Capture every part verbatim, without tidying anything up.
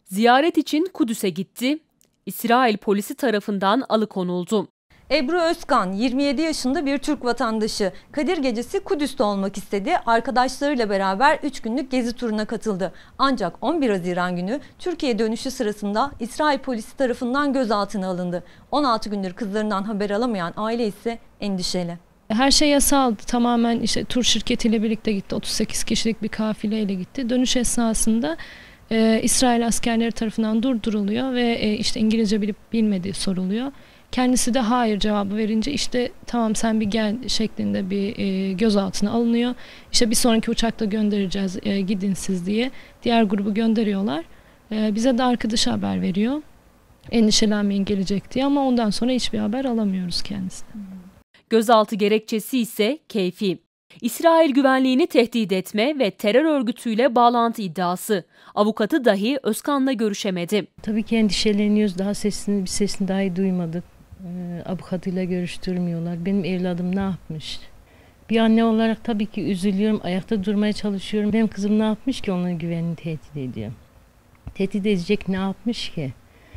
Ziyaret için Kudüs'e gitti, İsrail polisi tarafından alıkonuldu. Ebru Özkan, yirmi yedi yaşında bir Türk vatandaşı. Kadir Gecesi Kudüs'te olmak istedi. Arkadaşlarıyla beraber üç günlük gezi turuna katıldı. Ancak on bir Haziran günü Türkiye dönüşü sırasında İsrail polisi tarafından gözaltına alındı. on altı gündür kızlarından haber alamayan aile ise endişeli. Her şey yasaldı. Tamamen işte tur şirketiyle birlikte gitti. otuz sekiz kişilik bir kafileyle gitti. Dönüş esnasında e, İsrail askerleri tarafından durduruluyor ve e, işte İngilizce bilip bilmediği soruluyor. Kendisi de hayır cevabı verince işte tamam sen bir gel şeklinde bir e, gözaltına alınıyor. İşte bir sonraki uçakta göndereceğiz e, gidin siz diye diğer grubu gönderiyorlar. E, bize de arkadaşı haber veriyor. Endişelenmeyin gelecek diye ama ondan sonra hiçbir haber alamıyoruz kendisinden. Gözaltı gerekçesi ise keyfi. İsrail güvenliğini tehdit etme ve terör örgütüyle bağlantı iddiası. Avukatı dahi Özkan'la görüşemedi. Tabii ki endişeleniyoruz. Daha sesini, bir sesini dahi duymadık. Ee, avukatıyla görüştürmüyorlar. Benim evladım ne yapmış? Bir anne olarak tabii ki üzülüyorum. Ayakta durmaya çalışıyorum. Benim kızım ne yapmış ki onların güvenini tehdit ediyor? Tehdit edecek ne yapmış ki?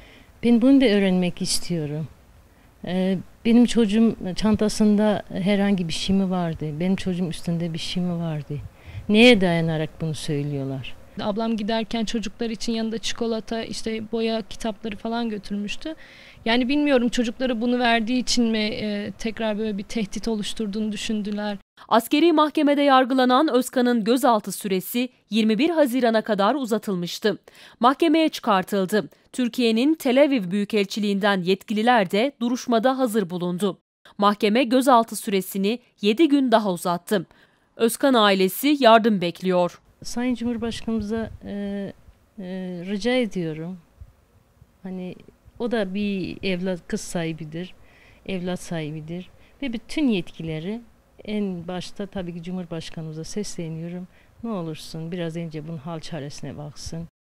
Ben bunu da öğrenmek istiyorum. Ee, benim çocuğum çantasında herhangi bir şey mi vardı? Benim çocuğum üstünde bir şey mi vardı? Neye dayanarak bunu söylüyorlar? Ablam giderken çocuklar için yanında çikolata, işte boya kitapları falan götürmüştü. Yani bilmiyorum çocukları bunu verdiği için mi e, tekrar böyle bir tehdit oluşturduğunu düşündüler. Askeri mahkemede yargılanan Özkan'ın gözaltı süresi yirmi bir Haziran'a kadar uzatılmıştı. Mahkemeye çıkartıldı. Türkiye'nin Tel Aviv Büyükelçiliğinden yetkililer de duruşmada hazır bulundu. Mahkeme gözaltı süresini yedi gün daha uzattı. Özkan ailesi yardım bekliyor. Sayın Cumhurbaşkanımıza e, e, rica ediyorum. Hani o da bir evlat, kız sahibidir, evlat sahibidir ve bütün yetkileri en başta tabii ki Cumhurbaşkanımıza sesleniyorum. Ne olursun biraz önce bunun hal çaresine baksın.